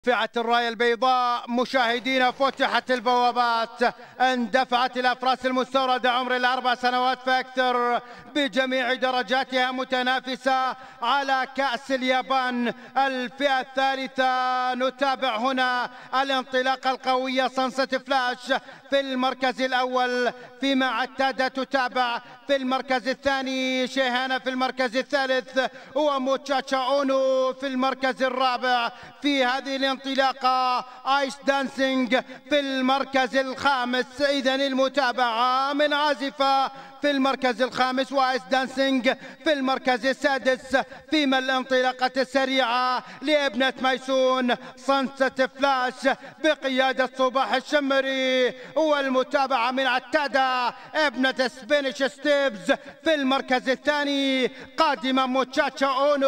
رفعت الراية البيضاء مشاهدينا، فتحت البوابات، اندفعت الأفراس المستوردة عمر الأربع سنوات فأكثر بجميع درجاتها متنافسة على كأس اليابان الفئة الثالثة. نتابع هنا الانطلاقة القوية سانست فلاش في المركز الأول، فيما عتادة تتابع في المركز الثاني، شيهانا في المركز الثالث، وموتشاتشا أونو في المركز الرابع. في هذه الانطلاقة آيس دانسينج في المركز الخامس. إذن المتابعة من عازفة في المركز الخامس وآيس دانسينج في المركز السادس، فيما الانطلاقة السريعة لابنة ميسون سانست فلاش بقيادة صباح الشمري، والمتابعة من عتادة ابنة سبينش ستيبز في المركز الثاني، قادمة موتشاتشا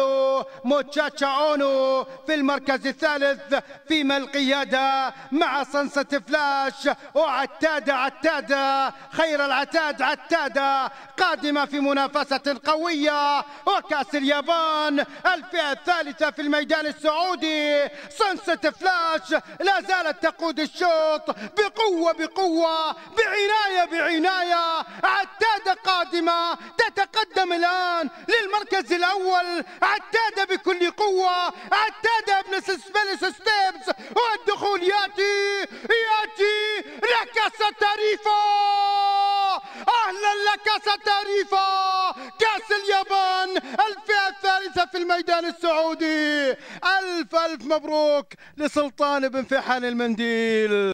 أونو في المركز الثالث، فيما القيادة مع سانست فلاش وعتادة خير العتاد عتادة قادمة في منافسة قوية. وكأس اليابان الفئة الثالثة في الميدان السعودي، سانست فلاش لا زالت تقود الشوط بقوة بعناية. عتادة قادمة تتقدم الآن للمركز الأول، عتادة بكل قوة، عتادة ابن سبينش ستيبز، والدخول يأتي لك ستاريفا. أهلا لك ستاريفا، كأس اليابان الفئة الثالثة في الميدان السعودي. ألف مبروك لسلطان بن فيحان المنديل.